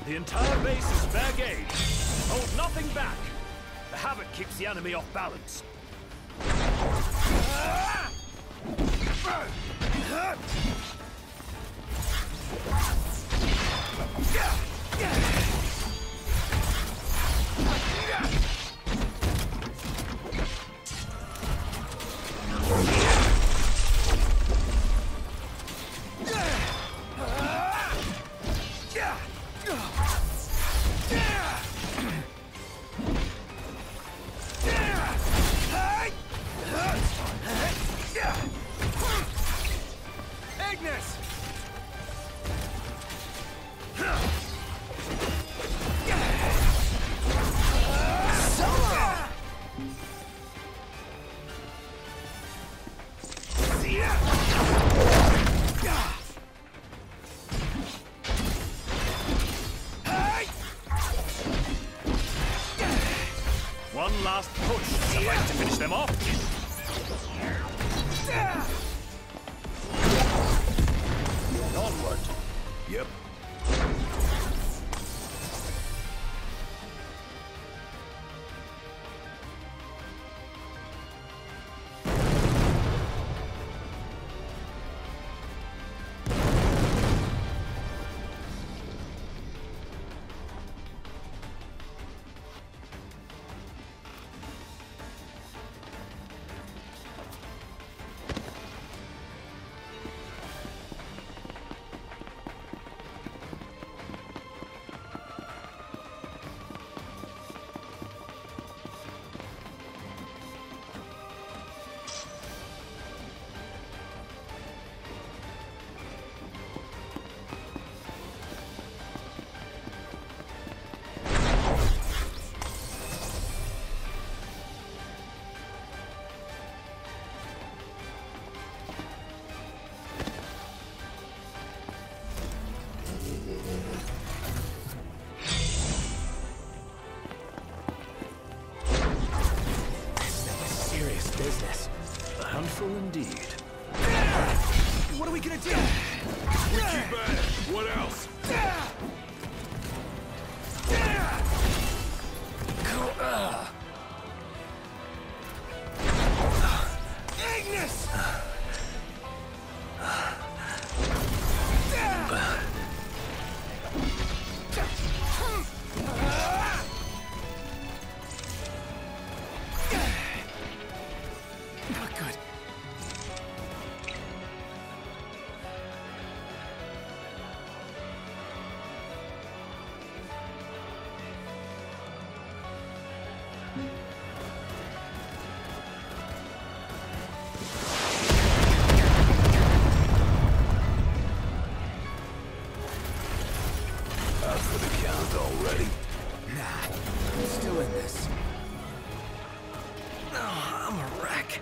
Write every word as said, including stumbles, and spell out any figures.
The entire base is fair game. Hold nothing back. The habit keeps the enemy off balance. Ignis! One last push. Suffice to finish them off. Onward. Yep. Business. A handful indeed. What are we gonna do? We're too bad. What else? Ignis! Not good. Out for the count already? Nah, I'm still in this. Oh, I'm a wreck.